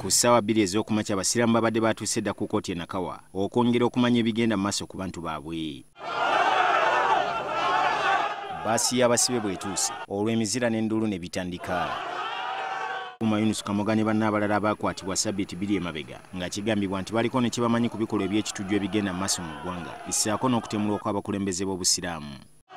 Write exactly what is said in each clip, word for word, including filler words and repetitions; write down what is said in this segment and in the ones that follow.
Ku ssaawa bbiri ez'okumakya abasiraamu babadde batuuse dda ku kkooti e Nakawa okwongera okumanya ebigenda mu maaso ku bantu baabwe. Bbaasi y'abasibe bw'etuuse olw'emizira n'enduulu ne bitandika. Kuma Yunus Kamoga ne banne abalala baakwatibwa ssabbiiti bbiri emabega nga kigambibwa nti baliko ne kye bamanyi ku bikolwa eby'ekitujju ebigenda mu maaso mu ggwanga bissaako n'okutemulwa kw'abakulembeze b'obusiraamu.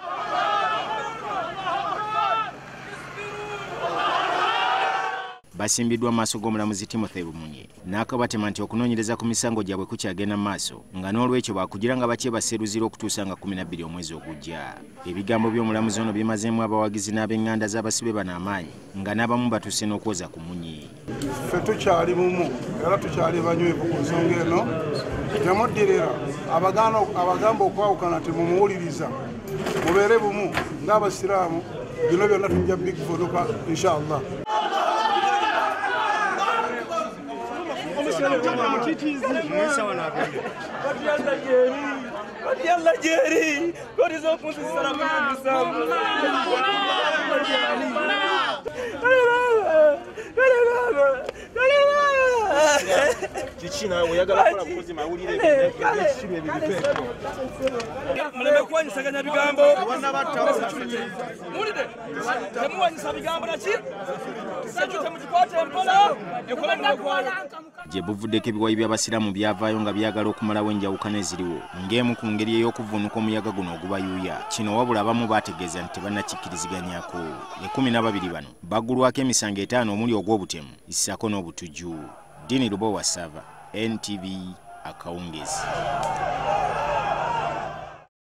Basimbiddwa mu maaso g'omulamuzi Timothy Bumunye n'akabatema nti okunoonyereza ku misango gyabwe kukyagenda mu maaso nga n'olwekyo baakugira nga bakyebase eruzira okutuusa nga kumi na bbiri omwezi ogujja. Ebigambo by'omulamuzi ono bimazeemu abawagizi n'ab'eŋŋanda z'abasibe bano amaanyi nga n'abamu batuuse n'okwoza ku munye. Ffe tukyali bumu era tukyali banywevu ku nsonga eno. Temuddirira abagamba okwawukana temumuwuliriza, mubeere bumu ng'abasiraamu. Bino byonna tujja biguvunuka inshallah. Kichina oyagala kola kuzi mawulire ebyo ebyo muleme kwanyisaganya bigambo mulide temuwanyisa bigambo naki secho temukikwate mpola ekola mnakwayo. Gye buvuddeko ebiwayi by'abasiraamu byavaayo nga byagala okumalawo enjawukana eziriwo ng'emu ku ngeri ey'okuvvuunuka omuyaga guno ogubayuuya. Kino wabula abamu baategeeza nti tebannakikkiriziganyako. Ekkumi n'ababiri bano baggulwako emisango etaano omuli ogw'obutemu issaako n'obutujju. Dini Lubowa Sava, N T V, Akawungezi.